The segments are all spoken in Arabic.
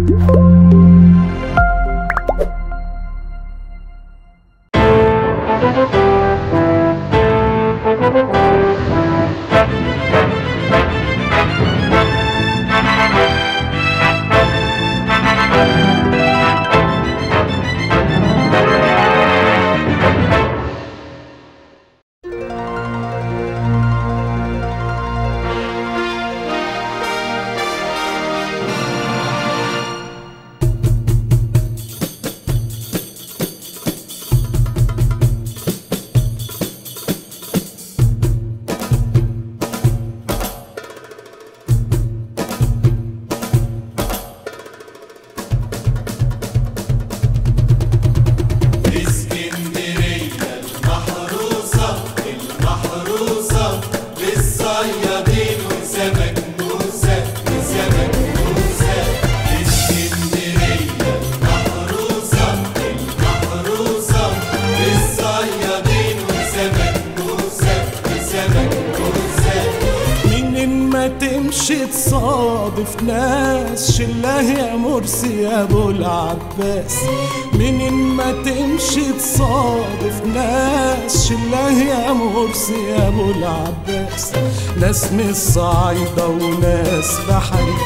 تصادف ناس شله يا مرسي يا ابو العباس. منين ما تمشي تصادف ناس شله يا مرسي يا ابو العباس. ناس من الصعيدة وناس بحري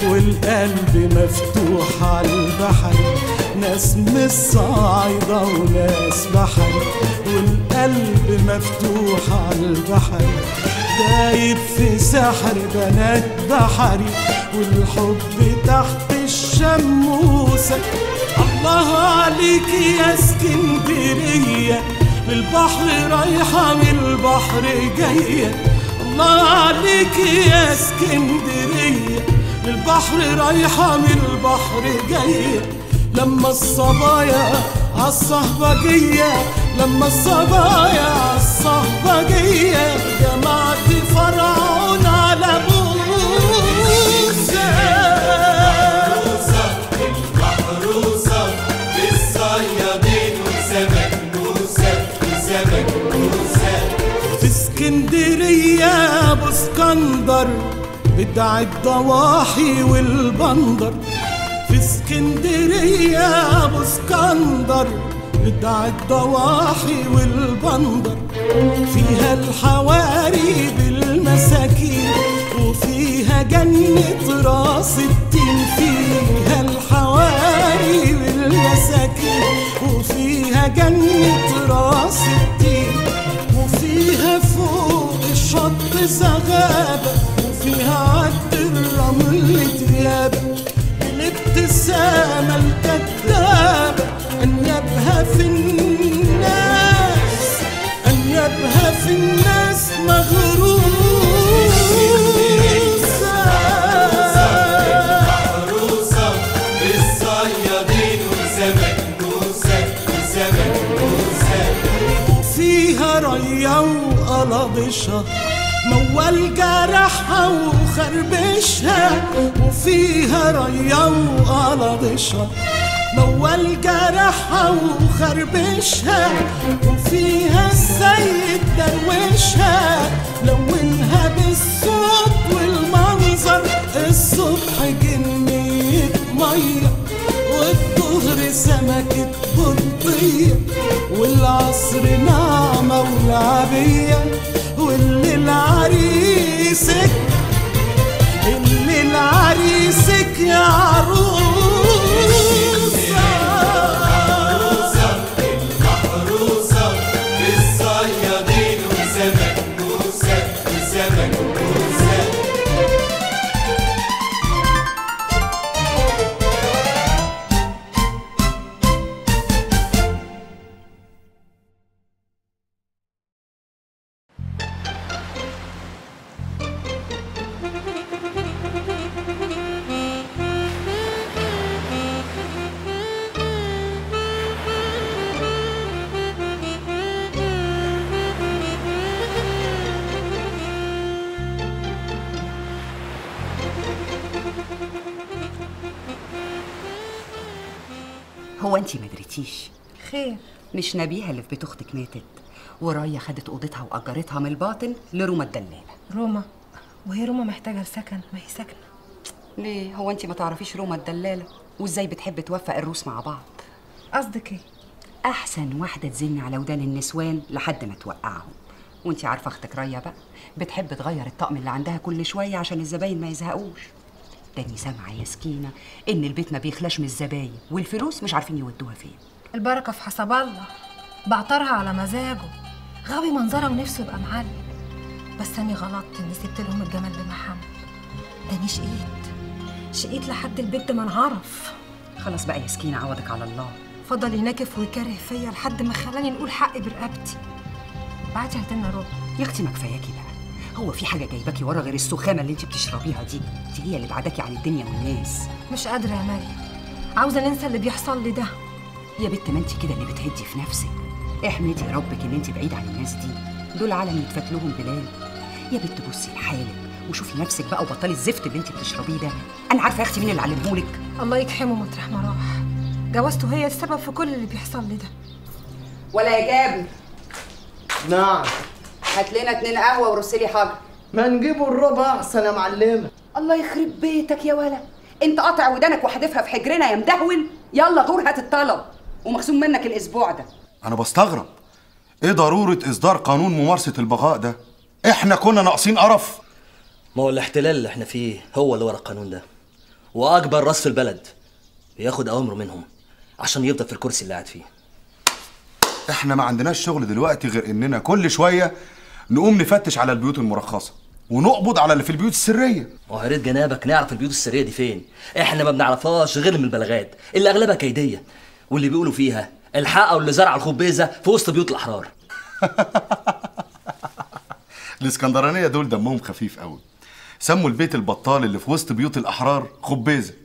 والقلب مفتوح على البحر. ناس من الصعيدة وناس بحري والقلب مفتوح على البحر. دايب في سحر بنات بحري والحب تحت الشموسة. الله عليك يا اسكندرية للبحر رايحة من البحر جاية. الله عليك يا اسكندرية للبحر رايحة من البحر جاية. لما الصبايا عالصهبجية لما الصبايا عالصهبجية جمعت فرعون على موسى. المحروسة بالصيادين وسمك موسى وسمك موسى. في اسكندرية ابو اسكندر بدع الضواحي والبندر. في اسكندرية ابو اسكندر بدع الضواحي والبندر. فيها الحواري بالمساكين وفيها جنة راس التين. فيها الحواري بالمساكين وفيها جنة راس التين. وفيها فوق الشط زغابة وفيها عد الرمل ديابة. الابتسامة الكذابة أنيابها في الناس أنيابها في الناس مغروسة. المحروسة بالصيادين وسمك موسى وسمك موسى. وفيها ريا وقلبشها موال جرحها وخربشها. وفيها ريا وقلبشها موال جرحها وخربشها. وفيها السيد دروشها لونها بالصوت والمنظر. الصبح جنية مية والظهر سمكة بلطية والعصر نعمة ولعبية. والليل عريسك الليل عريسك يا عروسة. المحروسة بالصيادين وسمك موسى وسمك موسى. هو انتي ما دريتيش؟ خير؟ مش نبيهة اللي في بيت اختك ماتت ورايا خدت اوضتها واجرتها من الباطن لروما الدلالة. روما؟ وهي روما محتاجة لسكن؟ ما هي ساكنة. ليه؟ هو انت ما تعرفيش روما الدلالة وازاي بتحب توفق الروس مع بعض؟ قصدك ايه؟ احسن واحدة تزن على ودان النسوان لحد ما توقعهم. وانت عارفة اختك ريا بقى بتحب تغير الطقم اللي عندها كل شوية عشان الزباين ما يزهقوش. تاني سامعة يا سكينة ان البيت ما بيخلاش من الزباين والفلوس مش عارفين يودوها فين. البركة في حسب الله، بعطرها على مزاجه، غاوي منظرها ونفسه يبقى معلم. بس أني غلطت إني سبت لهم الجمل بمحمل. تاني شقيت لحد البيت ما انعرف. خلاص بقى يا سكينة عوضك على الله. فضل يناكف ويكره فيا لحد ما خلاني نقول حقي برقبتي. بعتي هاتلنا ربع. يا اختي ما كفاياكي بقى، هو في حاجة جايباكي ورا غير السخامة اللي انت بتشربيها دي هي اللي بعداكي عن الدنيا والناس. مش قادرة يا مريم، عاوزة ننسى اللي بيحصل لي ده. يا بت ما انت كده اللي بتهدي في نفسك. احمدي ربك ان انت بعيد عن الناس دي، دول عالم يتفات لهم بلاد. يا بت بصي لحالك وشوفي نفسك بقى وبطلي الزفت اللي انت بتشربيه ده. انا عارفه يا اختي مين اللي علمهولك. الله يكحمه مطرح ما راح. جوازته هي السبب في كل اللي بيحصل لي ده. ولا يا جابر، نعم. هات لنا 2 قهوه ورسلي حاجه. ما نجيبوا الربع احسن يا معلمه. الله يخرب بيتك يا ولا، انت قاطع ودانك وحدفها في حجرنا يا مدهول. يلا غور هات الطلب ومخصوم منك الاسبوع ده. انا بستغرب ايه ضروره اصدار قانون ممارسه البغاء ده؟ احنا كنا ناقصين قرف. ما هو الاحتلال اللي احنا فيه هو اللي ورا القانون ده، واكبر راس في البلد بياخد اوامره منهم عشان يفضل في الكرسي اللي قاعد فيه. احنا ما عندناش شغل دلوقتي غير اننا كل شويه نقوم نفتش على البيوت المرخصه ونقبض على اللي في البيوت السريه. ويا ريت جنابك نعرف البيوت السريه دي فين. احنا ما بنعرفهاش غير من البلاغات اللي اغلبها كيديه، واللي بيقولوا فيها الحقوا اللي زرع الخبيزه في وسط بيوت الاحرار. الاسكندرانيه دول دمهم خفيف قوي، سموا البيت البطال اللي في وسط بيوت الاحرار خبيزه.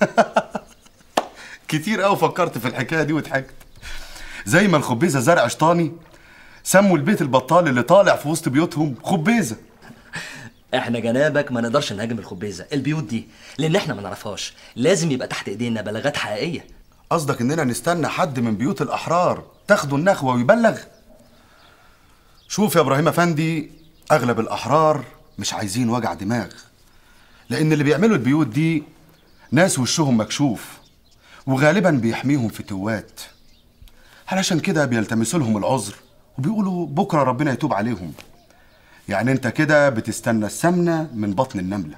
كتير قوي فكرت في الحكايه دي وضحكت. زي ما الخبيزه زرع شطاني سموا البيت البطال اللي طالع في وسط بيوتهم خبيزه. احنا جنابك ما نقدرش نهاجم الخبيزه البيوت دي لان احنا ما نعرفهاش، لازم يبقى تحت ايدينا بلاغات حقيقيه. قصدك اننا نستنى حد من بيوت الاحرار تاخدوا النخوه ويبلغ؟ شوف يا ابراهيم افندي، اغلب الاحرار مش عايزين وجع دماغ، لان اللي بيعملوا البيوت دي ناس وشهم مكشوف وغالبا بيحميهم فتوات، علشان كده بيلتمسوا لهم العذر وبيقولوا بكره ربنا يتوب عليهم. يعني انت كده بتستنى السمنه من بطن النمله.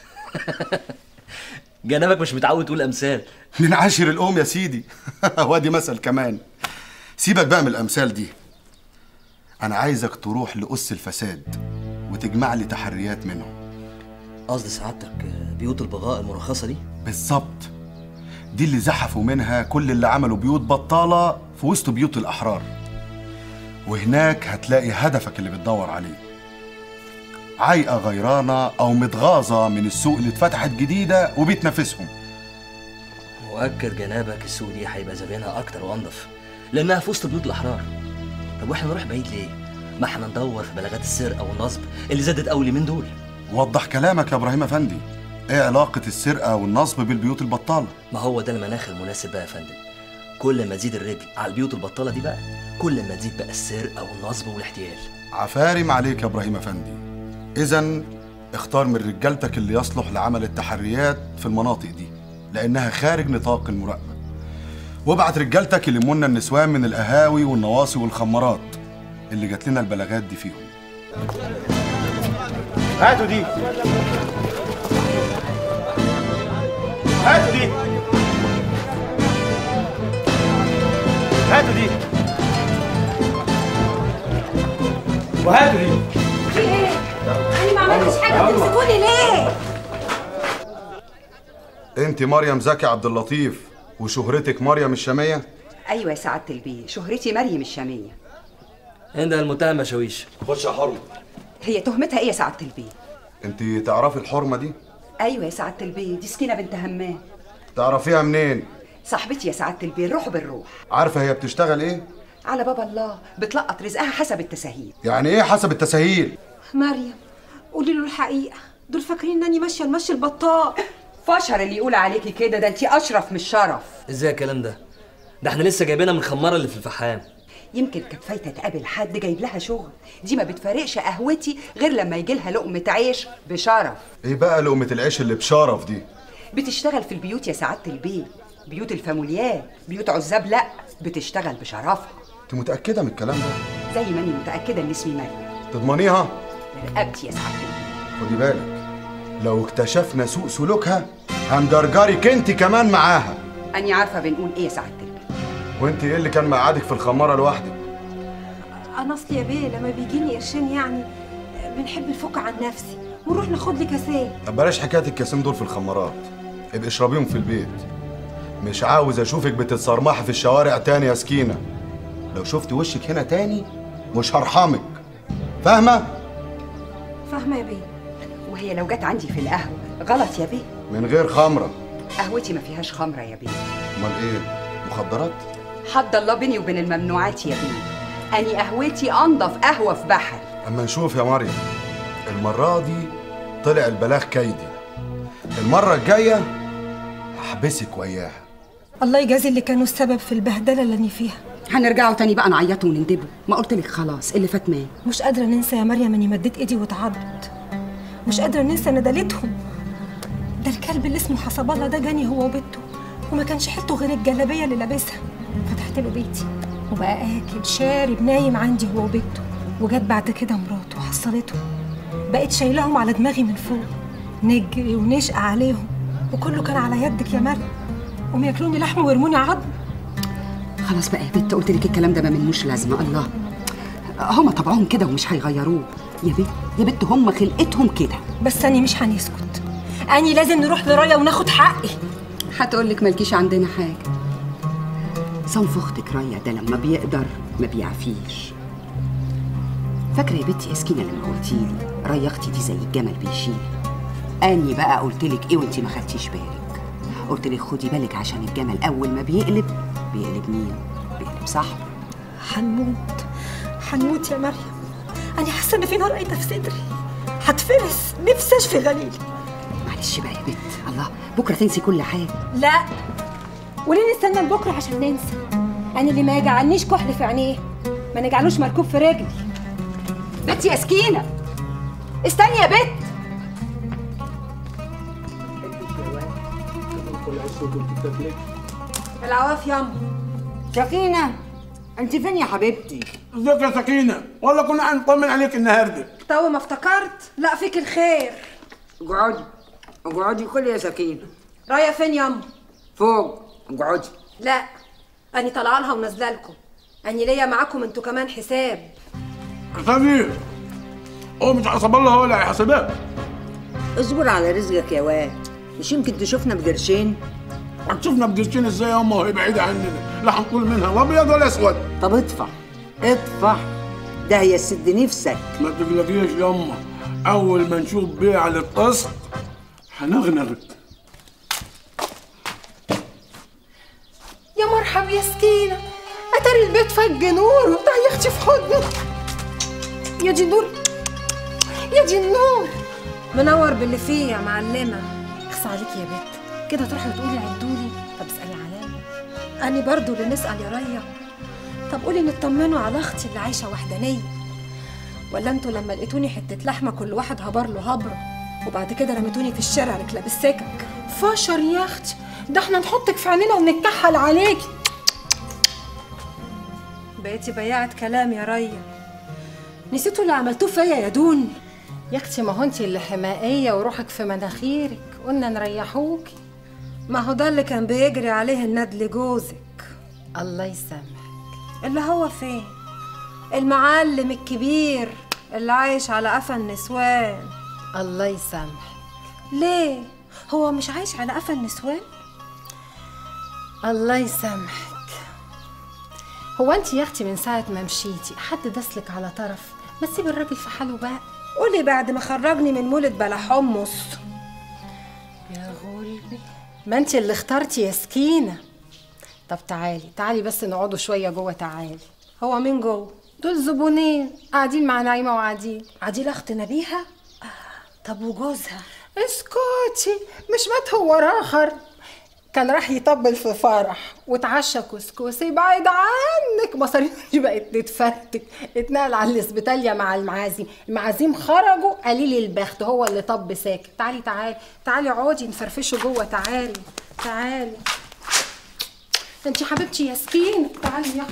جنابك مش متعود تقول امثال. من عاشر الام يا سيدي. وادي مثل كمان. سيبك بقى من الامثال دي، انا عايزك تروح لأس الفساد وتجمع لي تحريات منهم. قصد سعادتك بيوت البغاء المرخصه دي؟ بالظبط، دي اللي زحفوا منها كل اللي عملوا بيوت بطاله في وسط بيوت الاحرار، وهناك هتلاقي هدفك اللي بتدور عليه. عايقه غيرانه او متغاظه من السوق اللي اتفتحت جديده وبتنافسهم. مؤكد جنابك السوق دي هيبقى زباينها اكتر وانضف لانها في وسط بيوت الاحرار. طب واحنا نروح بعيد ليه؟ ما احنا ندور في بلاغات السرقه والنصب اللي زادت اول من دول. وضح كلامك يا ابراهيم افندي، ايه علاقه السرقه والنصب بالبيوت البطاله؟ ما هو ده المناخ المناسب بقى يا فندم. كل ما تزيد الرجل على البيوت البطاله دي بقى كل ما تزيد بقى السرقه والنصب والاحتيال. عفارم عليك يا ابراهيم افندي. اذا اختار من رجالتك اللي يصلح لعمل التحريات في المناطق دي لانها خارج نطاق المراقبه، وابعت رجالتك يلموا لنا النسوان من القهاوي والنواصي والخمارات اللي جات لنا البلاغات دي فيهم. هاتوا دي، هاتوا دي، هاتوا دي، وهاتوا دي. في ايه؟ انا ما عملتش حاجه، بتمسكوني ليه؟ انت مريم زكي عبد اللطيف وشهرتك مريم الشاميه؟ ايوه يا سعاده البيه، شهرتي مريم الشاميه. عندها المتهمه شاويش. خش يا حرمه. هي تهمتها ايه يا سعاده البيه؟ انت تعرفي الحرمه دي؟ ايوه يا سعاده البيه، دي سكينه بنت همام. تعرفيها منين؟ صاحبتي يا سعاده البيه، الروح بالروح. عارفه هي بتشتغل ايه؟ على باب الله، بتلقط رزقها حسب التساهيل. يعني ايه حسب التساهيل؟ مريم قولي له الحقيقه، دول فاكرين انني ماشيه المشي البطال. فشر اللي يقول عليكي كده، ده انت اشرف من الشرف. ازاي الكلام ده؟ ده احنا لسه جايبينها من الخماره اللي في الفحام. يمكن كانت فايته تقابل حد جايب لها شغل، دي ما بتفارقش قهوتي غير لما يجي لها لقمه عيش بشرف. ايه بقى لقمه العيش اللي بشرف دي؟ بتشتغل في البيوت يا سعادة البيت، بيوت الفاموليات، بيوت عزاب لا، بتشتغل بشرفها. انت متأكدة من الكلام ده؟ زي ما اني متأكدة ان اسمي مريم. تضمنيها؟ برقبتي يا سعادة البيت. خدي بالك، لو اكتشفنا سوء سلوكها هنجرجرك انت كمان معاها. أني عارفة بنقول إيه يا سعادة البيت. وانت ايه اللي كان مقعدك في الخمارة لوحدك؟ انا اصلي يا بيه لما بيجيني قرشين يعني بنحب نفك عن نفسي ونروح ناخد لي كاسات. طب بلاش حكاية الكاسين دول في الخمارات، ابقي اشربيهم في البيت. مش عاوز اشوفك بتتصرمحي في الشوارع تاني يا سكينة. لو شفت وشك هنا تاني مش هرحمك، فاهمة؟ فاهمه يا بيه. وهي لو جت عندي في القهوة غلط يا بيه؟ من غير خمرة. قهوتي ما فيهاش خمرة يا بيه. امال ايه؟ مخدرات؟ حد الله بيني وبين الممنوعات يا بيه. أني قهوتي أنضف قهوة في بحر. اما نشوف يا مريم، المرة دي طلع البلاغ كيدي، المرة الجاية هحبسك وياها. الله يجازي اللي كانوا السبب في البهدله اللي انا فيها. هنرجعوا تاني بقى نعيطوا وندبوا؟ ما قلتلك خلاص اللي فات مات. مش قادره ننسى يا مريم اني مديت ايدي واتعضت. مش قادره ننسى ندالتهم. ده الكلب اللي اسمه حسب الله ده جاني هو وبنته وما كانش حيلته غير الجلابيه اللي لابسها. فتحت له بيتي وبقى اكل شارب نايم عندي هو وبنته. وجت بعد كده مراته وحصلته. بقيت شايلهم على دماغي من فوق، نجري ونشقى عليهم وكله كان على يدك يا مريم. قوم ياكلوني لحم ويرموني عظم. خلاص بقى يا بت، قلت لك الكلام ده ما منوش لازمه. الله، هما طبعهم كده ومش هيغيروه يا بت. يا بت هما خلقتهم كده. بس أني مش هنسكت، أني لازم نروح لرايا وناخد حقي. هتقول لك مالكيش عندنا حاجه. صنف اختك رايا ده لما بيقدر ما بيعفيش. فاكره يا بنتي يا سكينه لما قلتي لي رايا اختي دي زي الجمل بيشيل؟ اني بقى قلت لك ايه وانت ما خدتيش بالك؟ قلت لك خدي بالك عشان الجمل اول ما بيقلب مين؟ بيقلب صاحبه. هنموت يا مريم. انا حاسه ان في نار قايده في صدري، هتفرس. نفسي اشفي غليل. معلش بقى يا بنت، الله بكره تنسي كل حاجه. لا، وليه نستنى لبكره عشان ننسى؟ انا اللي ما يجعلنيش كحل في عينيه ما نجعلوش مركوب في رجلي. بنت يا سكينه استني يا بنت. العواف ياما. سكينة، انت فين يا حبيبتي؟ ازيك يا سكينة؟ والله كنا هنطمن عليك النهارده. تو ما افتكرت. لا فيك الخير. اقعدي كلي يا سكينة. رايا فين ياما؟ فوق، اقعدي. لا، اني طالعه لها ونازله لكم. اني ليا معاكم انتوا كمان حساب. حساب ايه؟ هو مش حسب الله هو اللي هيحاسبك. اصبر على رزقك يا واد، مش يمكن تشوفنا بقرشين؟ هتشوفنا بقرشين ازاي يا امه وهي بعيده عننا؟ لا هنقول منها لا ابيض ولا اسود. طب ادفع، ده هيسد نفسك. ما تقلقيش يا امه، اول ما نشوف بيع للقسط هنغنغك. يا مرحب يا سكينة، أتاري البيت فج نور وتعالي يا أختي في حضني. يا دي النور، يا دي النور، منور باللي فيه يا معلمة. اخص عليكي يا بت، كده تروحي وتقولي عدولي. طب اسألي عليا، أنا برضو اللي نسأل يا ريا. طب قولي نطمنوا على أختي اللي عايشة وحدانية، ولا انتوا لما لقيتوني حتة لحمة كل واحد هبر له هبرة وبعد كده رميتوني في الشارع ركلة بالسكك؟ فشر يا أختي، ده احنا نحطك في عينينا ونتكحل عليكي. بقيتي بياعة كلام يا ريا. نسيتوا اللي عملتوه فيا يا دون؟ يا اختي ما هو انتي اللي حمائية وروحك في مناخيرك، قلنا نريحوكي. ما هو ده اللي كان بيجري عليه الندل جوزك. الله يسامحك. اللي هو فين؟ المعلم الكبير اللي عايش على قفا النسوان. الله يسامحك. ليه؟ هو مش عايش على قفا النسوان؟ الله يسامحك. هو انت يا اختي من ساعة ما مشيتي حد دسلك على طرف؟ ما تسيب الراجل في حاله بقى. قولي بعد ما خرجني من مولد بلا حمص. يا غلبي، ما انت اللي اخترتي يا سكينة. طب تعالي بس نقعدوا شوية جوه. تعالي. هو مين جوه؟ دول زبونين قاعدين مع نايمة وقاعدين. عديل اخت نبيها؟ طب وجوزها؟ اسكتي، مش مات هو راخر؟ كان راح يطبل في فرح وتعشى كسكسي بعيد عنك، مصاريفي بقت تتفتك، اتنقل على الاسبيتاليا مع المعازيم خرجوا قليل البخت، هو اللي طب ساكت. تعالي تعالي تعالي اقعدي نفرفشوا جوه، تعالي تعالي انتي حبيبتي يا سكينة، تعالي يا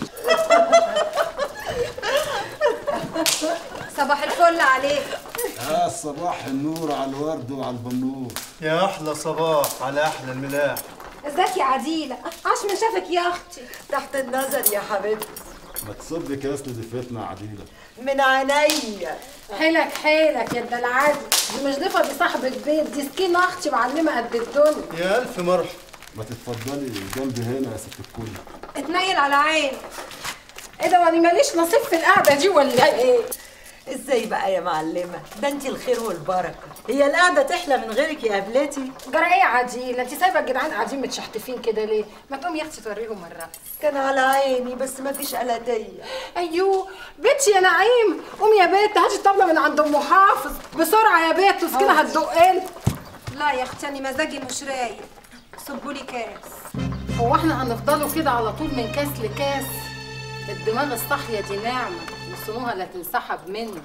صباح الفل عليك. يا صباح النور على الورد وعلى البنور. يا احلى صباح على احلى الملاح. ازيك يا عديلة؟ عاش من شافك يا اختي. تحت النظر يا حبيبتي. ما تصب كاس لضيفتنا يا عديلة. من عينيا. حيلك حيلك يا الدلعادي، دي مش ضيفة، دي صاحبة بيت، دي سكينة اختي معلمة قد الدنيا. يا الف مرحبا. ما تتفضلي جنبي هنا يا ست الكل. اتنيل على عيني. ايه ده، وانا ماليش نصيب في القعدة دي ولا ايه؟ ازاي بقى يا معلمة؟ ده انت الخير والبركة. هي القعدة تحلى من غيرك يا قبلتي؟ جرى ايه يا عديلة؟ انت سايبة الجدعان قاعدين متشحتفين كده ليه؟ ما تقومي يا اختي توريهم الرقص. كان على عيني بس ما فيش قلاتية. ايوه بنتي يا نعيم، قومي يا بنت هاتي الطبلة من عند ام حافظ بسرعة يا بنت، وسكينة هتدقلي. لا يا اختي انا مزاجي مش رايق، صبولي كاس. هو احنا هنفضلوا كده على طول من كاس لكاس؟ الدماغ الصاحية دي نعمة وصنوها لا تنسحب منك.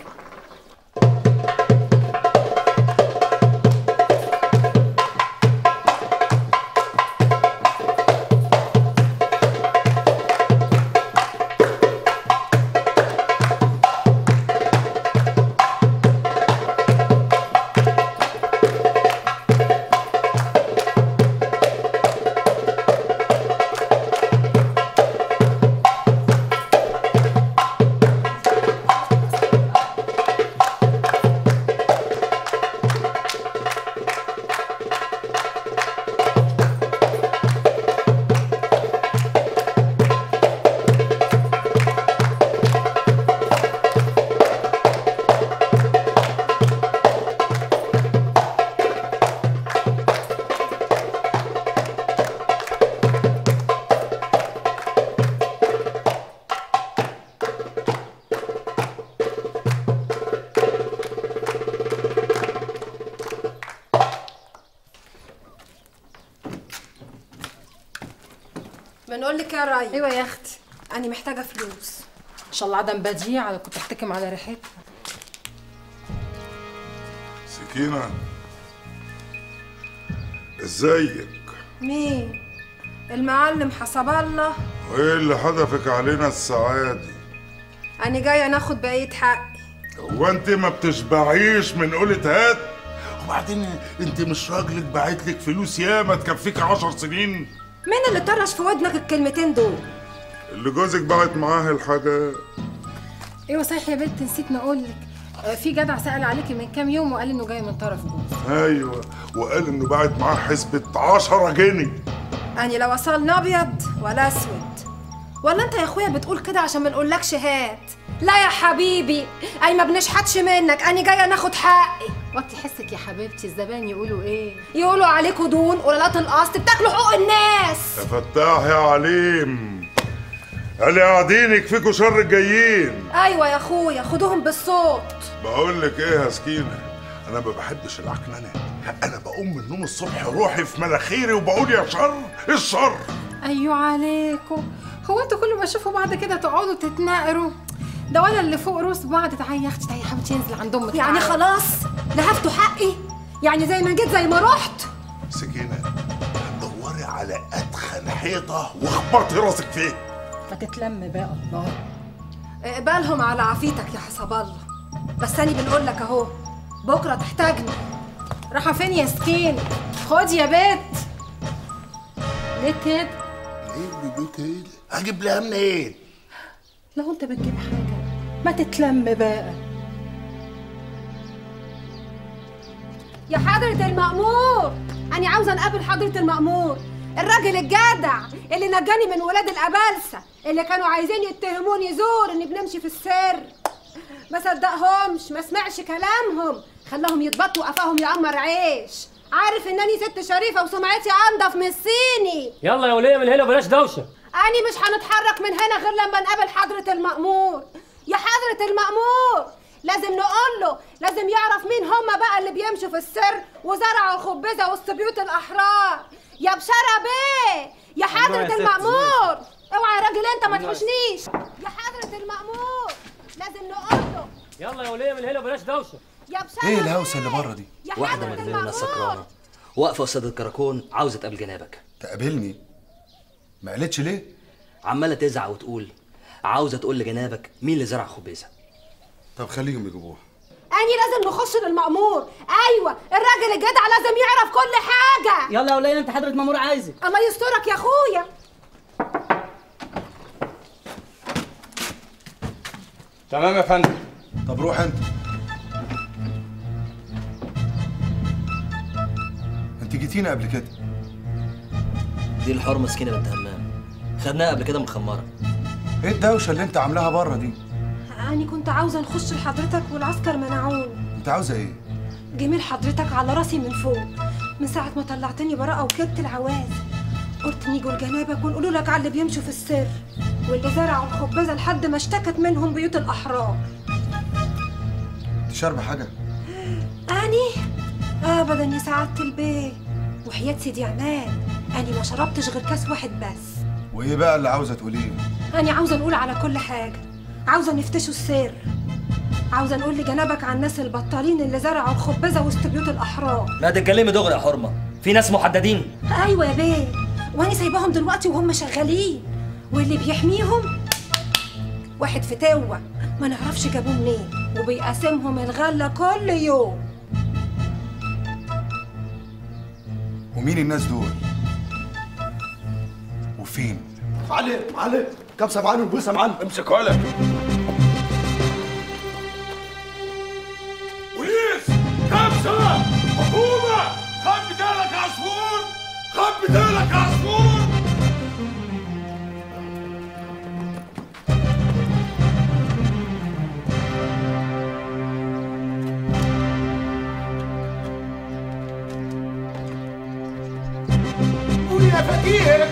بنقول لك يا راي. ايوه يا اختي، انا محتاجه فلوس. ان شاء الله عدم بديعه، كنت احتكم على ريحتها. سكينة ازيك؟ مين؟ المعلم حسب الله. وايه اللي حدفك علينا الساعة دي؟ انا جايه ناخد بقيه حقي. هو انت ما بتشبعيش من قولة هات؟ وبعدين انت مش راجلك باعتلك فلوس ياما تكفيك 10 سنين؟ مين اللي طرش في ودنك الكلمتين دول؟ اللي جوزك بعت معاه الحاجة. ايوه صحيح يا بنت، نسيت نقولك، في جدع سأل عليكي من كام يوم وقال انه جاي من طرف جوز. ايوه، وقال انه بعت معاه حسبة 10 جنيه. يعني لو وصلنا ابيض ولا اسود؟ ولا انت يا اخويا بتقول كده عشان ما نقولكش هات؟ لا يا حبيبي، اي ما بنشحتش منك، انا جايه ناخد حقي. وطي حسك يا حبيبتي، الزبائن يقولوا ايه؟ يقولوا عليكوا دون قلالات القسط، بتاكلوا حقوق الناس. يا فتاح يا عليم، اللي قاعدين يكفيكوا شر الجايين. ايوه يا اخويا، خدوهم بالصوت. بقول لك ايه يا سكينه، انا ما بحبش العكننه، انا بقوم من النوم الصبح روحي في مناخيري وبقول يا شر الشر. ايوه عليكوا، هو انتوا كل ما تشوفوا بعض كده تقعدوا تتناقروا؟ ده ولا اللي فوق روس بعض. تعالي يا اختي، تعالي يا حبيبتي ننزل عند امك. يعني خلاص لهفتوا حقي؟ يعني زي ما جيت زي ما رحت؟ سكينه دوري على ادخن حيطه واخبطي راسك فيه. ما تتلم بقى الله. اقبلهم على عافيتك يا حسب الله، بس انا بنقول لك اهو، بكره تحتاجني. رايحه فين يا سكين؟ خدي يا بنت. ليه كده؟ ليه كده؟ هجيب لها منين؟ لو انت بتجيب حاجه ما تتلم بقى. يا حضرة المأمور، أنا عاوزة نقابل حضرة المأمور، الراجل الجدع اللي نجاني من ولاد الأبالسة اللي كانوا عايزين يتهموني زور إني بنمشي في السر. ما صدقهمش، ما سمعش كلامهم، خلاهم يتبطوا قفاهم يعمر عيش. عارف إنني ست شريفة وسمعتي أنضف من الصيني. يلا يا وليه من هنا وبلاش دوشة. أنا مش هنتحرك من هنا غير لما نقابل حضرة المأمور. يا حضرة المأمور، لازم نقول له، لازم يعرف مين هم بقى اللي بيمشوا في السر وزرعوا خبزة وسط بيوت الأحرار. يا بشارة بيه، يا حضرة المأمور، اوعى يا راجل انت ما تحوشنيش. يا حضرة المأمور لازم نقول له. يلا يا وليه من هنا بلاش دوشه. يا بشارة ايه الهوسه اللي بره دي؟ واحده من الناس سكرانه واقفه قصاد الكراكون عاوزه تقابل جنابك. تقابلني؟ ما قالتش ليه؟ عماله تزعق وتقول عاوزه تقول لجنابك مين اللي زرع خبيزه. طب خليهم يجيبوها. اني لازم نخش للمأمور. ايوه الراجل الجدع لازم يعرف كل حاجه. يلا يا وليه انت حضرة مأمور عايزك. الله يسترك يا اخويا. تمام يا فندم. طب روح انت. انت جيتينا قبل كده. دي الحرمه مسكينه بنت همام، خدناها قبل كده من خماره. ايه الدوشه اللي انت عاملاها بره دي؟ أنا كنت عاوزة نخش لحضرتك والعسكر منعوني. انت عاوزة ايه؟ جميل حضرتك على راسي من فوق، من ساعة ما طلعتني براءة وكدت العواز. قلت نيجوا لجنابك ونقولوا لك على اللي بيمشوا في السر واللي زرعوا الخبازة لحد ما اشتكت منهم بيوت الأحرار. انت شاربة حاجة؟ أني؟ أبدا يا سعادة البيه، وحياة سيدي عماد أني ما شربتش غير كاس واحد بس. وايه بقى اللي عاوزة تقوليه؟ أني عاوزة نقول على كل حاجة، عاوزة نفتشوا السر، عاوزة نقول لجنابك عن الناس البطالين اللي زرعوا الخبزة وسط بيوت الأحرار. ما تتكلمي دغري يا حرمة، في ناس محددين. أيوة يا بيه، وأنا سايباهم دلوقتي وهم شغالين، واللي بيحميهم واحد فتوة ما نعرفش جابوه منين وبيقاسمهم الغلة كل يوم. ومين الناس دول؟ وفين؟ معلم كبسة معلم وبوسة معلم. امسك ولد. بوليس، كبسة، حكومة، خبي ديلك يا عصفور، خبي ديلك يا عصفور. قول يا فقير.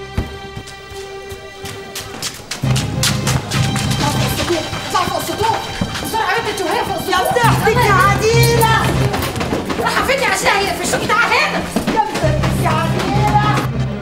فوق السطوح بسرعة يا بنتي وهي فوق السطوح. يا صاحبتي يا عديلة راح فيني عشان هي في الشقة. تعال هنا يا بنتي يا عديلة.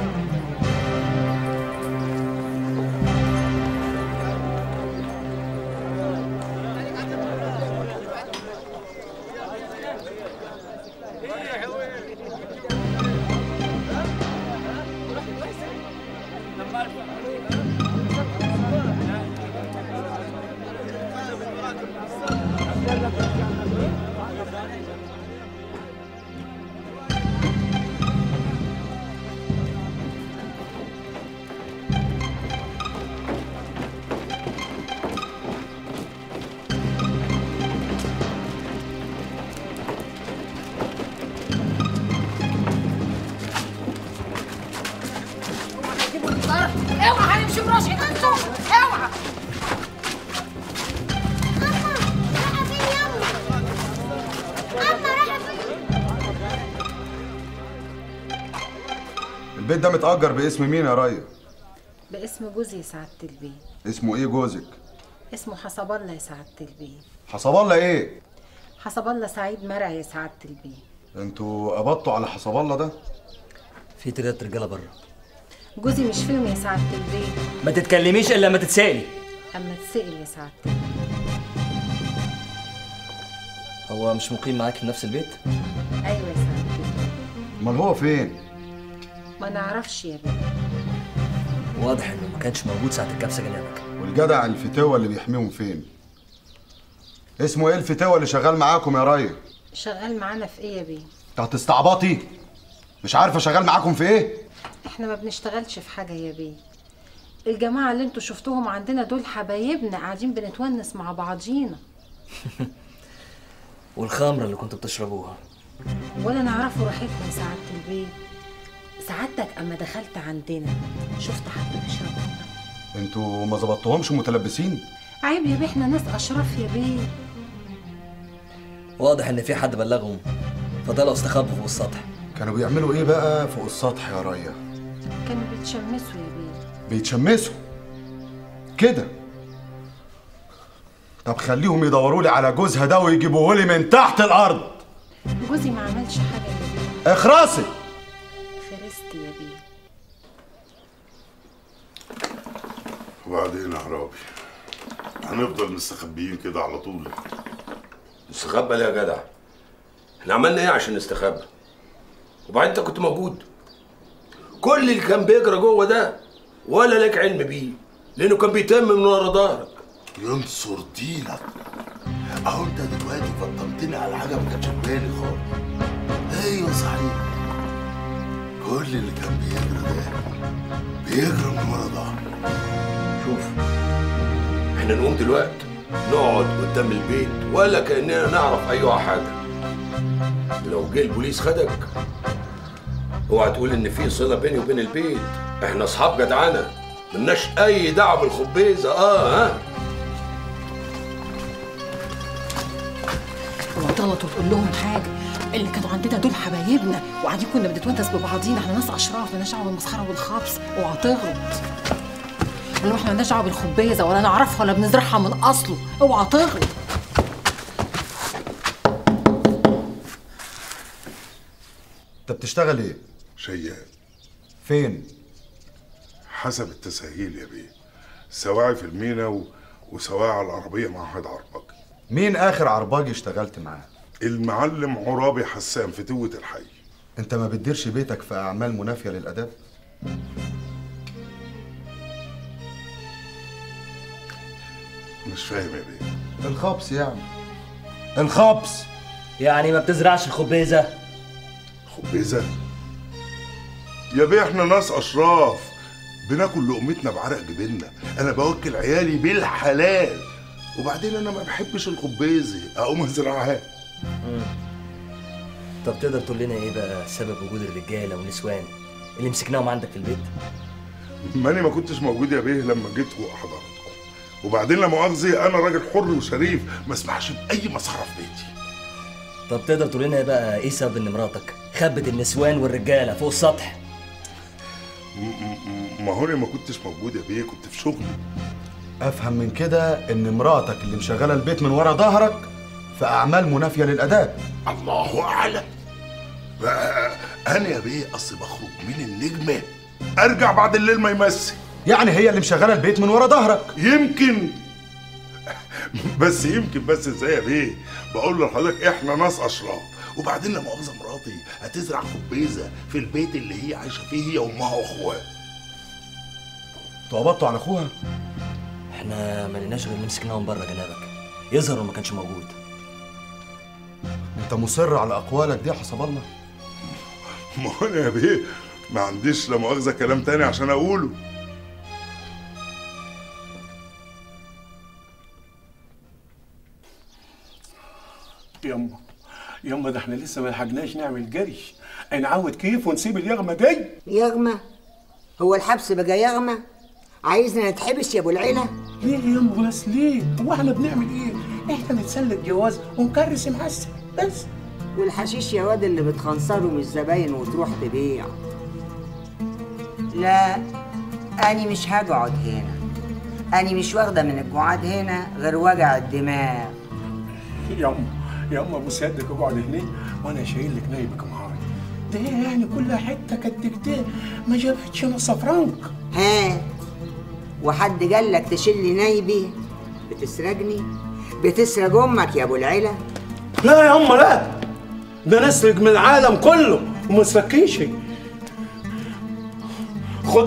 اوعى هنمشي براسك انتوا، اوعى. رايحة فين يما؟ رايحة فين؟ البيت ده متأجر باسم مين يا ريا؟ باسم جوزي يا سعادة البيه. اسمه ايه جوزك؟ اسمه حسب الله يا سعادة البيه. حسب الله ايه؟ حسب الله سعيد مرعي يا سعادة البيه. انتوا قبضتوا على حسب الله ده؟ في 3 رجاله بره. جوزي مش فيهم يا سعادة البيه. ما تتكلميش الا لما تتسالي. اما تسأل يا سعادة البيه. هو مش مقيم معاك في نفس البيت؟ ايوه يا سعادة البيه. امال هو فين؟ ما نعرفش يا بيه. واضح انه ما كانش موجود ساعه الكبسه جنابك. والجدع الفتوة اللي بيحميهم فين؟ اسمه ايه الفتوة اللي شغال معاكم يا ريا؟ شغال معانا في ايه يا بيه؟ انت هتستعبطي؟ مش عارفه شغال معاكم في ايه؟ احنا ما بنشتغلش في حاجه يا بيه. الجماعه اللي انتوا شفتوهم عندنا دول حبايبنا قاعدين بنتونس مع بعضينا. والخمره اللي كنتوا بتشربوها ولا نعرفوا راحتنا يا سعاده البيه. سعادتك اما دخلت عندنا شفت حد بيشرب خمره؟ انتوا ما ظبطتوهمش متلبسين؟ عيب يا بيه، احنا ناس اشراف يا بيه. واضح ان في حد بلغهم فطلعوا استخبوا فوق السطح. كانوا بيعملوا ايه بقى فوق السطح يا ريا؟ كانوا بيتشمسوا يا بيه. بيتشمسوا كده؟ طب خليهم يدوروا لي على جوزها ده ويجيبوه لي من تحت الارض. جوزي ما عملش حاجه يا بيه. اخرسي. خرست حبيبتي يا بيه. وبعدين يا عرابي هنفضل مستخبيين كده على طول؟ نستخبى ليه يا جدع؟ احنا عملنا ايه عشان نستخبى؟ وبعدين انت كنت موجود. كل اللي كان بيجرى جوه ده ولا لك علم بيه، لانه كان بيتم من ورا ظهرك. ينصر دينك. اهو انت دلوقتي فطمتني على حاجه ما كانتش في بالي خالص. ايوه صحيح، كل اللي كان بيجرى ده بيجرى من ورا ظهرك. شوف، احنا نقوم دلوقتي نقعد قدام البيت ولا كاننا نعرف ايها حاجه. لو جه البوليس خدك اوعى تقول ان في صله بيني وبين البيت. احنا اصحاب جدعانه ملناش اي دعوه بالخبيزه. ها وغلطوا تقول لهم حاجه، اللي كانوا عندنا دول حبايبنا وقاعدين كنا بنتونس ببعضينا، احنا ناس اشراف مالناش دعوه بالمسخره والخبص. اوعى تغلط، اللي احنا مالناش دعوه بالخبيزه ولا نعرفها ولا بنزرعها من اصله. اوعى تغلط. انت بتشتغل ايه؟ شيال. فين؟ حسب التسهيل يا بيه، سواعي في المينا وسواعي على العربيه مع واحد عرباجي. مين اخر عرباجي اشتغلت معاه؟ المعلم عرابي حسان في توة الحي. انت ما بتديرش بيتك في اعمال منافيه للاداب؟ مش فاهم يا بيه. الخبص يعني. الخبص يعني ما بتزرعش الخبيزه؟ خبيزه؟ يا بيه احنا ناس اشراف بناكل لقمتنا بعرق جبيننا. انا بوكل عيالي بالحلال، وبعدين انا ما بحبش الخبيزه اقوم ازرعها. طب تقدر تقول لنا ايه بقى سبب وجود الرجاله والنسوان اللي مسكناهم عندك في البيت؟ ماني ما كنتش موجود يا بيه لما جيت حضرتكم، وبعدين لا مؤاخذه انا راجل حر وشريف ما اسمحش باي مسخره في بيتي. طب تقدر تقول لنا بقى ايه سبب ان مراتك خبت النسوان والرجاله فوق السطح؟ ما هو انا ما كنتش موجود يا بيه، كنت في شغلي. افهم من كده ان مراتك اللي مشغله البيت من ورا ظهرك في اعمال منافيه للاداب. الله اعلم بقى. انا يا بيه اصل بخرج من النجمه ارجع بعد الليل ما يمسي. يعني هي اللي مشغله البيت من ورا ظهرك؟ يمكن بس يمكن بس ازاي يا بيه؟ بقول لحضرتك احنا ناس اشراف، وبعدين لا مؤاخذه مراتي هتزرع خبيزه في البيت اللي هي عايشه فيه هي وامها واخوها. تقبضتوا على اخوها؟ احنا ما لناش غير مسكناهم بره جنابك، يظهر ما كانش موجود. انت مصر على اقوالك دي يا حسب الله؟ ما هو انا يا بيه ما عنديش لا مؤاخذه كلام تاني عشان اقوله. يما ده احنا لسه ما لحقناش نعمل جرش، نعود كيف ونسيب اليغمه دي. يغمه؟ هو الحبس بقى يغمه؟ عايزنا نتحبس يا ابو العيله؟ ليه يما بس ليه؟ هو احنا بنعمل ايه؟ احنا نتسلك جواز ونكرس محسن بس. والحشيش يا واد اللي بتخنصره من الزباين وتروح تبيع. لا أنا مش هقعد هنا، أنا مش واخدة من القعاد هنا غير وجع الدماغ. يما بصدق اقعد هنا وانا شايل لك نايبك معايا. ده يعني كل حته كد كده ما جابتش نص فرنك. ها وحد قال لك تشيل لي نايبي؟ بتسرقني؟ بتسرق امك يا ابو العيله؟ لا يا أما لا، ده نسرق من العالم كله وما سرقيش. خدي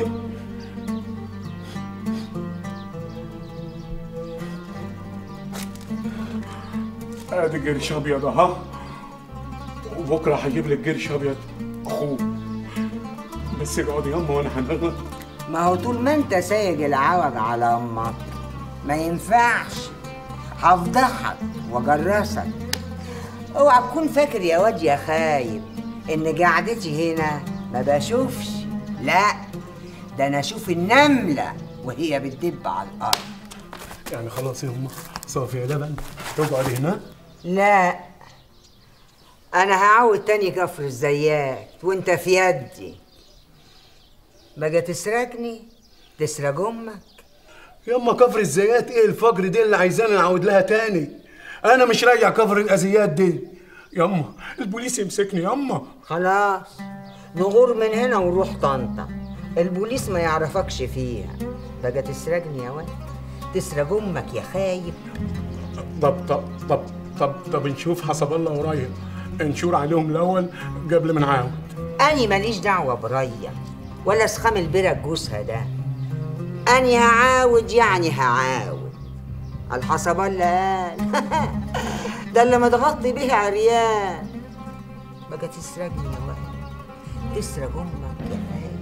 ادي قرش ابيض اهو، وبكره هجيب لك قرش ابيض اخوه. بس اقعدي يما وانا هنغلط. ما هو طول ما انت سايق العوج على امك ما ينفعش، هفضحك واجرسك. اوعى تكون فاكر يا واد يا خايب ان قعدتي هنا ما بشوفش، لا ده انا اشوف النمله وهي بتدب على الارض. يعني خلاص يا امه صافي يا لبن تقعدي هنا؟ لا انا هعود تاني كفر الزيات وانت في يدي. بقى تسرقني تسرق امك. يما كفر الزيات ايه الفجر دي اللي عايزاني نعود لها تاني؟ انا مش راجع كفر الازيات دي يما، البوليس يمسكني يما. خلاص نغور من هنا ونروح طنطا، البوليس ما يعرفكش فيها. بقى تسرقني يا واد، تسرق امك يا خايب. طب نشوف حسب الله ورايا، نشور عليهم الاول قبل ما نعاود. اني ماليش دعوه بريا ولا سخام البرك جوزها ده. اني هعاود يعني هعاود. الحسب الله قال ده اللي متغطي به عريان. بقى تسرقني يا واد، تسرق امك يا خايب.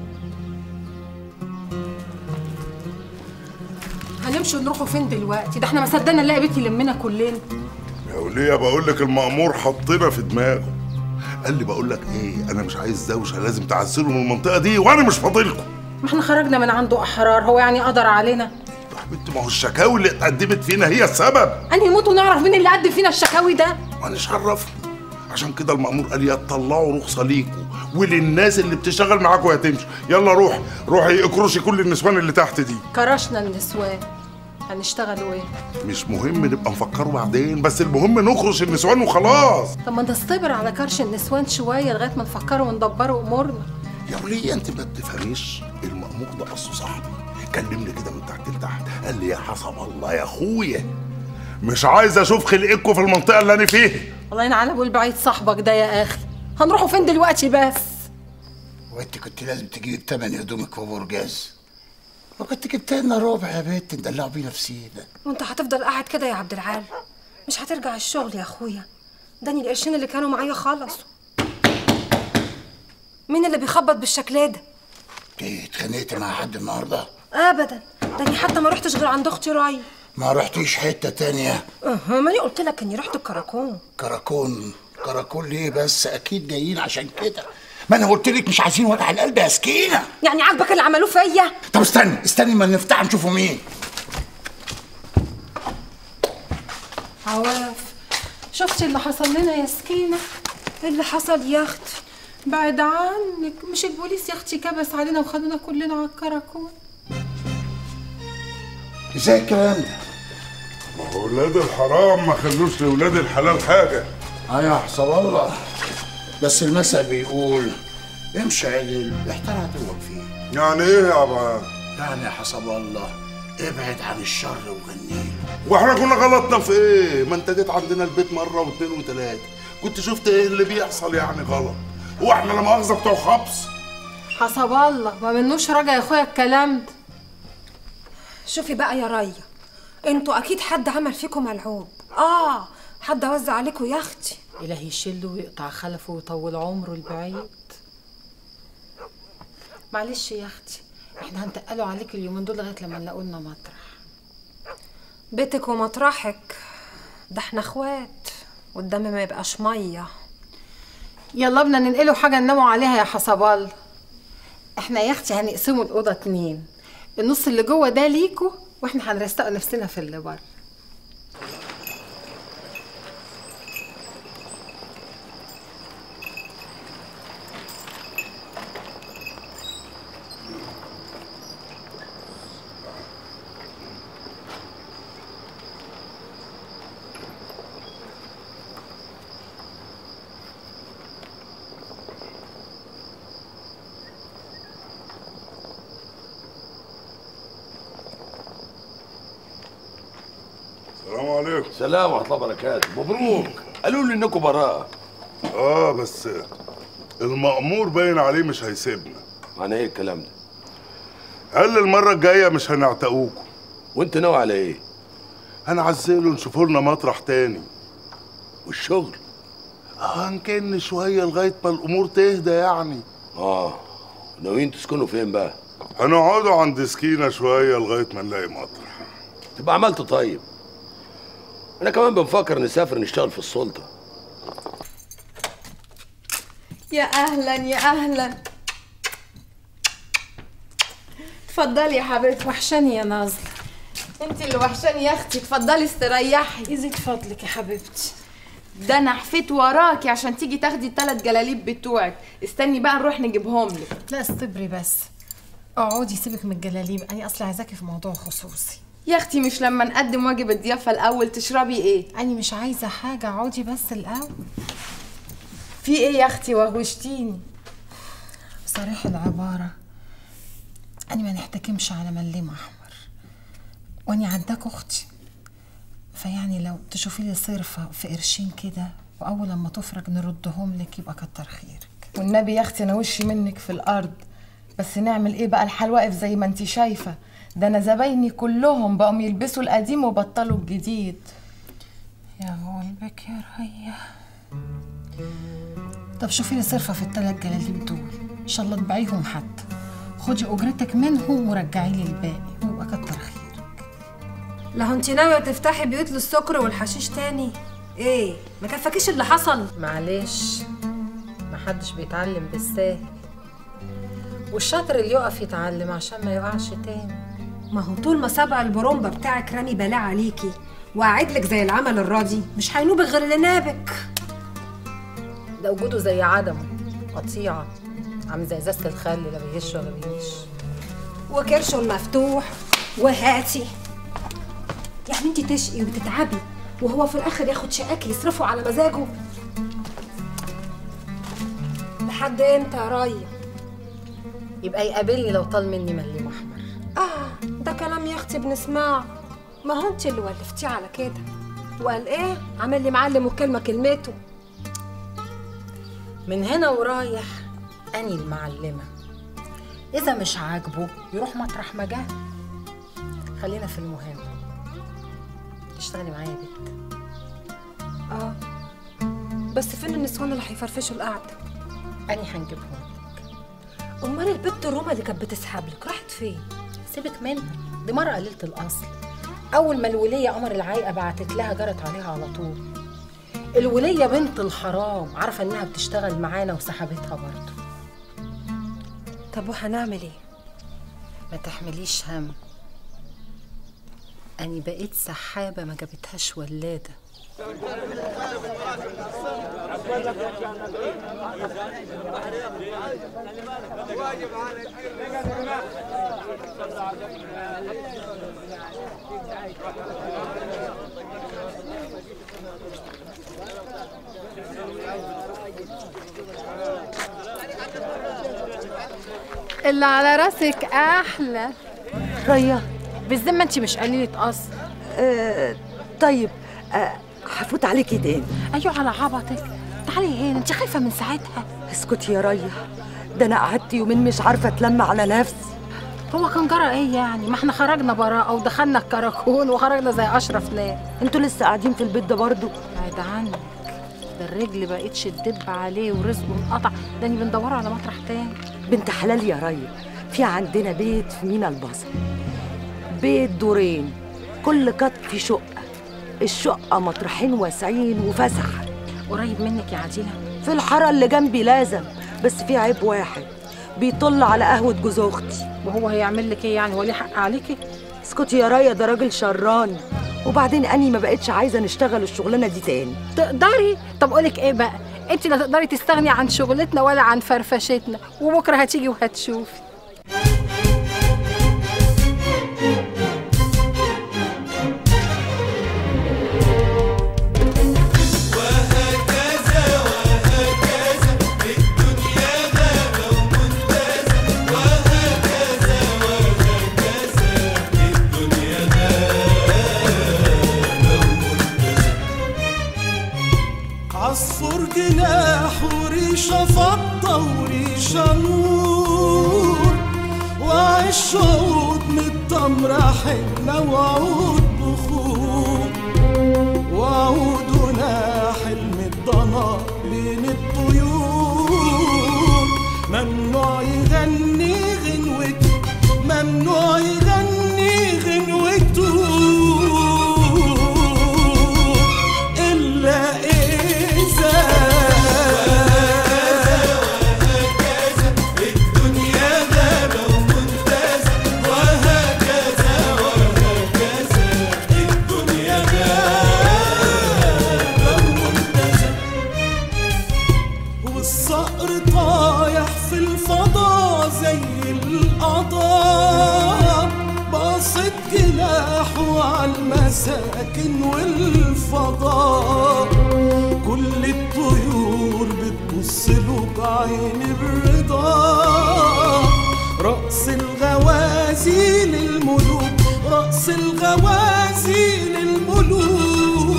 هنمشي ونروحوا فين دلوقتي؟ ده احنا ما صدقنا نلاقي بيت يلمنا كلنا. يا وليه بقول لك المأمور حطنا في دماغه. قال لي بقول لك ايه، انا مش عايز دوشه، لازم تعزلوا من المنطقه دي وانا مش فاضلكم. ما احنا خرجنا من عنده احرار، هو يعني قدر علينا؟ يا حبيبتي ما هو الشكاوي اللي اتقدمت فينا هي السبب. انهي نموت ونعرف مين اللي قدم فينا الشكاوي ده؟ مانيش عرفني. عشان كده المأمور قال يا تطلعوا رخصه ليكوا وللناس اللي بتشتغل معاكوا يا تمشوا. يلا روحي اكرشي كل النسوان اللي تحت دي. كرشنا النسوان، هنشتغلوا ايه؟ مش مهم، نبقى نفكروا بعدين، بس المهم نكرش النسوان وخلاص. طب ما نصبر على كرش النسوان شويه لغايه ما نفكروا وندبروا امورنا. يا وليه انت ما بتفهميش، المأمور ده اصله صاحبي، كلمني كده من تحت لتحت، قال لي يا حسب الله يا اخويا مش عايز اشوف خلقكوا في المنطقه اللي انا فيها. الله ينعل ابو البعيد صاحبك ده يا اخي. هنروحوا فين دلوقتي بس؟ وانت كنت لازم تجيبي بتمن هدومك في برجاز، وكنت جبت لنا ربع يا بنت ندلعوا بيه نفسينا. وانت هتفضل قاعد كده يا عبد العال؟ مش هترجع الشغل يا اخويا؟ داني القرشين اللي كانوا معايا خلصوا. مين اللي بيخبط بالشكل ده؟ ايه اتخانقت مع حد النهارده؟ ابدا، داني حتى ما رحتش غير عند اختي راي. ما رحتيش حته تانية؟ ماني قلت لك اني رحت الكراكون. كراكون ليه بس؟ اكيد جايين عشان كده. ما انا قلت لك مش عايزين وجع القلب يا سكينه. يعني عاجبك اللي عملوه فيا؟ طب استني ما نفتح نشوفوا مين. عواف، شفتي اللي حصل لنا يا سكينه؟ ايه اللي حصل يا اختي؟ بعد عنك، مش البوليس يا اختي كبس علينا وخدونا كلنا على الكراكون. ازاي الكلام ده؟ ما هو ولاد الحرام ما خلوش لولاد الحلال حاجه. يا حسب الله، بس المثل بيقول امشي عدل احتار عدوك فيه. يعني ايه يا عبا؟ يعني يا حسب الله ابعد عن الشر وغنيله. واحنا كنا غلطنا في ايه؟ ما انت جيت عندنا البيت مره واثنين وثلاثه، كنت شفت ايه اللي بيحصل يعني غلط؟ هو احنا لا مؤاخذه بتوع خبص؟ حسب الله، ما منوش رجع يا اخويا الكلام ده. شوفي بقى يا ريا، انتوا اكيد حد عمل فيكم ملعوب. حد وزع عليكم يا اختي. الهي يشيله ويقطع خلفه ويطول عمره البعيد. معلش يا اختي، احنا هنتقلوا عليك اليومين دول لغايه لما نلاقوا لنا مطرح. بيتك ومطرحك، ده احنا اخوات والدم ما يبقاش ميه. يلا بنا ننقلوا حاجه نناموا عليها يا حسب الله. احنا يا اختي هنقسموا الاوضه 2، النص اللي جوه ده ليكوا واحنا هنرستق نفسنا في اللي بره. السلام عليكم. سلام ورحمة الله وبركاته. مبروك. قالوا لي انكم براءة. بس المأمور باين عليه مش هيسيبنا. معنى ايه الكلام ده؟ قال لي المرة الجاية مش هنعتقوكم. وانت ناوي على ايه؟ هنعزله نشوفوا لنا مطرح تاني. والشغل؟ هنكن شوية لغاية ما الأمور تهدى يعني. ناويين تسكنوا فين بقى؟ هنقعدوا عند سكينة شوية لغاية ما نلاقي مطرح. تبقى عملت طيب. أنا كمان بنفكر نسافر نشتغل في السلطة. يا أهلا يا أهلا. اتفضلي يا حبيبتي. وحشاني يا نازلة. انت اللي وحشاني يا اختي، اتفضلي استريحي. يزيد فضلك يا حبيبتي. ده انا حفيت وراكي عشان تيجي تاخدي ال3 جلاليب بتوعك. استني بقى نروح نجيبهم لك. لا استبري بس، اقعدي سيبك من الجلاليب، انا اصلا عايزاكي في موضوع خصوصي. يا اختي مش لما نقدم واجب الضيافه الاول تشربي ايه؟ انا مش عايزه حاجه، اقعدي بس الاول. في ايه يا اختي وغوشتيني؟ صريح العبارة أنا ما نحتكمش على مليم أحمر، وأني عندك أختي، فيعني لو تشوفي لي صرفة في قرشين كده وأول لما تفرج نردهم لك يبقى كتر خيرك. والنبي يا اختي انا وشي منك في الارض، بس نعمل ايه بقى؟ الحال واقف زي ما انت شايفه، ده انا زبايني كلهم بقوا يلبسوا القديم وبطلوا الجديد. يا قلبك يا ريا. طب شوفي لي صرفة في ال3 جلاليب دول، ان شاء الله تبيعيهم حتى، خدي اجرتك منهم ورجعي لي الباقي ويبقى كتر خيرك. لا انت ناويه تفتحي بيوت للسكر والحشيش تاني؟ ايه ما كفاكيش اللي حصل؟ معلش، محدش بيتعلم بالساهل، والشاطر اللي يقف يتعلم عشان ما يقعش تاني. ما هو طول ما سبع البرومبا بتاعك رامي بلاء عليكي وقاعد لك زي العمل الراضي مش هينوبك غير اللي نابك. ده وجوده زي عدمه، قطيعه، عامل زي ازازه الخل، لا بيهش ولا بيهش، وكرشه المفتوح وهاتي. يعني انت تشقي وتتعبي وهو في الاخر ياخد شقاك يصرفه على مزاجه؟ لحد امتى يا ريا؟ يبقى يقابلني لو طال مني مليم احمر. ده كلام يا اختي بنسمعه، ما هو انت اللي ولفتيه على كده. وقال ايه؟ عامل لي معلم والكلمه كلمته. من هنا ورايح اني المعلمه، اذا مش عاجبه يروح مطرح ما جه. خلينا في المهم، تشتغلي معايا يا بنت؟ بس فين النسوان اللي هيفرفشوا القعده؟ اني هنجيبهم لك. امال البت الروما اللي كانت بتسحب لك راحت فين؟ سيبك منها، دي مره قليله الاصل. اول ما الوليه قمر العايقه بعتت لها جرت عليها على طول. الوليه بنت الحرام، عارفه انها بتشتغل معانا وسحبتها برضه. طب وهنعمل ايه؟ ما تحمليش هم، اني بقيت سحابه ما جابتهاش ولاده. اللي على راسك احلى. ريا بالذمه انت مش قليله اصل. طيب هفوت عليكي تاني. ايوه على عبطك، تعالي هنا، انت خايفه من ساعتها. اسكتي يا ريا، ده انا قعدت يومين مش عارفه اتلم على نفسي. هو كان جرى ايه يعني؟ ما احنا خرجنا براءه ودخلنا الكراكون وخرجنا زي اشرف ناس. انتوا لسه قاعدين في البيت ده برضه؟ بعد عنك، ده الرجل بقتش تدب عليه ورزقه انقطع، ده اني بندوره على مطرح تاني. بنت حلال يا ريا، في عندنا بيت في مينا البصر، بيت دورين، كل قط فيه شقه، الشقه مطرحين واسعين وفسحه. قريب منك يا عديله؟ في الحاره اللي جنبي لازم، بس في عيب واحد، بيطل على قهوه جوز اختي. وهو هيعمل لك ايه يعني؟ هو ليه حق عليكي؟ اسكتي يا ريا، ده راجل شراني، وبعدين اني ما بقتش عايزه نشتغل الشغلانه دي تاني. تقدري؟ طب اقولك ايه بقى، انت لا تقدري تستغني عن شغلتنا ولا عن فرفشتنا، وبكره هتيجي وهتشوفي. عصفور جناح وريشة فضة وريشة نور، وعش عود من التمرة حنة وعود بخور، وعودنا حلم الضنا بين الطيور. ممنوع يغني غنوته، ممنوع يغني غنوته إلا المساكن والفضاء، كل الطيور بتبص له بعين الرضا. رأس الغوازي للملوك، رأس الغوازي للملوك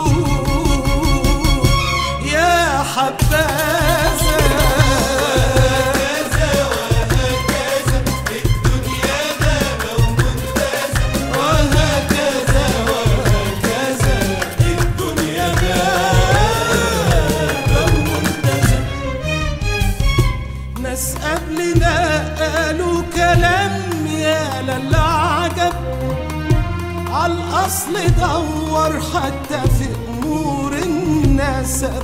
يا حبذا. ناس قبلنا قالوا كلام يا للعجب، عالأصل دور حتى في أمور النسب.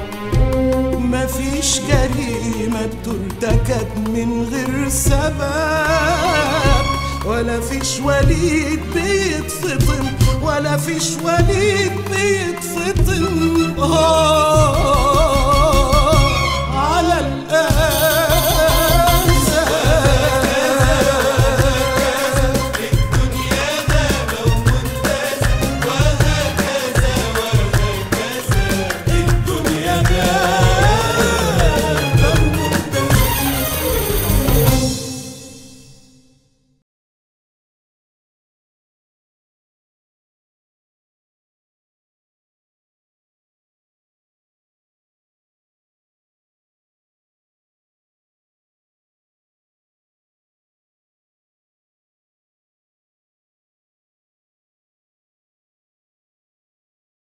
مفيش جريمة بترتكب من غير سبب، ولا فيش وليد بيتفطم، ولا فيش وليد بيتفطم.